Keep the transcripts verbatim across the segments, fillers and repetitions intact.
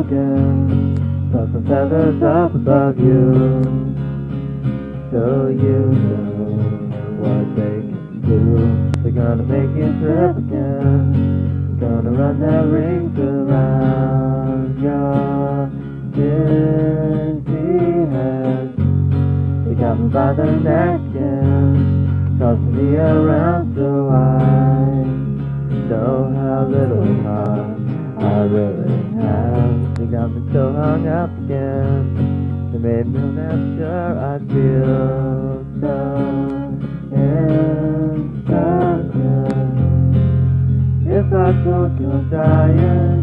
again. Toss some feathers up above you, so you know what they can do. They're gonna make you trip again. They're gonna run their rings around your dingy head. They got me by the neck again, tossing me around so I know how little heart I really have. They got me so hung up again. They made me not sure I'd feel so insecure if I told you I'm dying.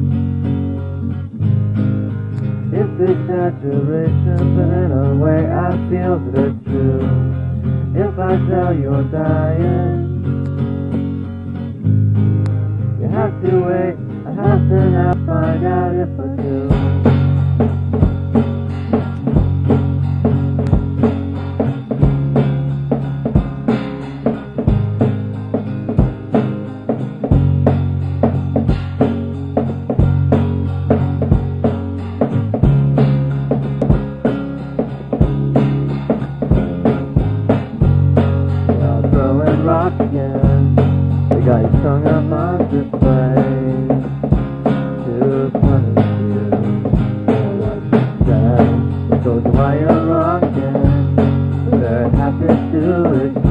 It's exaggeration, but in a way I feel that it's true. If I tell you I'm dying, you have to wait, I have to now find out if I do. Rock again, they got you strung up on display to punish you for what you said. They told you why you're wrong again, but they're happy to